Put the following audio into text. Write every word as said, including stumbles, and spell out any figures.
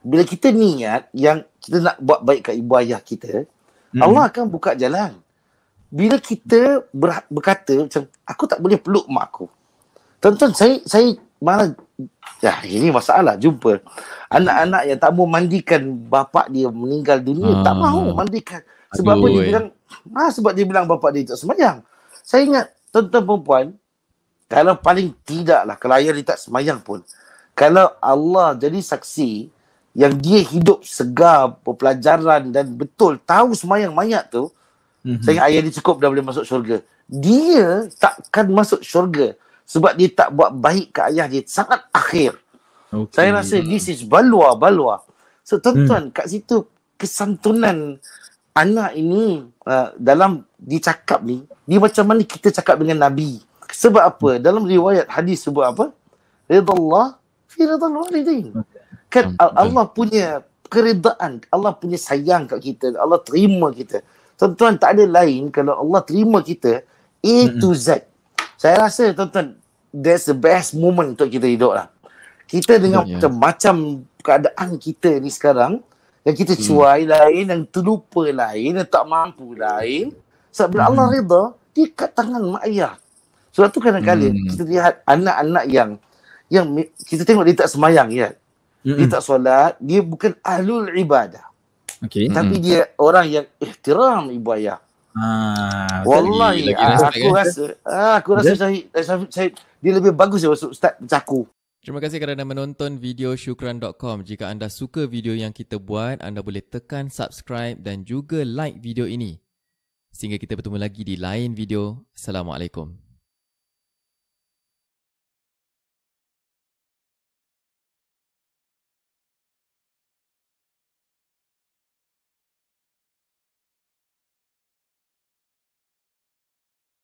bila kita niat yang kita nak buat baik kat ibu ayah kita, hmm. Allah akan buka jalan. Bila kita ber, berkata macam, aku tak boleh peluk mak aku. Tuan-tuan, saya saya malah, ya ini masalah, jumpa anak-anak yang tak mau mandikan bapak dia meninggal dunia, ah. tak mahu mandikan. Sebab Aduh, apa dia eh. bilang, ah, sebab dia bilang bapak dia tak semayang. Saya ingat, tuan-tuan perempuan, kalau paling tidak lah, kalau ayah dia tak semayang pun, kalau Allah jadi saksi yang dia hidup segar, pelajaran dan betul tahu semayang mayat tu, mm-hmm. saya ingat ayah dia cukup dah boleh masuk syurga. Dia takkan masuk syurga sebab dia tak buat baik ke ayah dia, sangat akhir. Okay. Saya rasa this is balua-balua. So tuan-tuan, hmm. kat situ kesantunan anak ini uh, dalam dicakap ni, dia macam mana kita cakap dengan Nabi. Sebab apa? Dalam riwayat hadis sebut apa? Ridallah fi ridal walidain. Kan hmm. Allah punya keredaan, Allah punya sayang kat kita, Allah terima kita. Tuan-tuan, tak ada lain kalau Allah terima kita A to Z. Saya rasa tuan-tuan, that's the best moment untuk kita hidup lah. Kita dengan yeah, yeah. macam keadaan kita ni sekarang, yang kita cuai hmm. lain, yang terlupa lain, yang tak mampu lain. Sebab bila hmm. Allah reda, dia kat tangan mak ayah. Sebab tu kadang-kadang hmm. kita lihat anak-anak yang, yang kita tengok dia tak semayang, ya. Hmm. Dia tak solat, dia bukan ahlul ibadah. Okay. Tapi hmm. dia orang yang ihtiram ibu ayah. Ah, wallahi ah, aku kan? rasa ah, aku rasa saya, saya, saya dia lebih bagus daripada Ustaz Caku. Terima kasih kerana menonton video syukran dot com. Jika anda suka video yang kita buat, anda boleh tekan subscribe dan juga like video ini. Sehingga kita bertemu lagi di lain video. Assalamualaikum.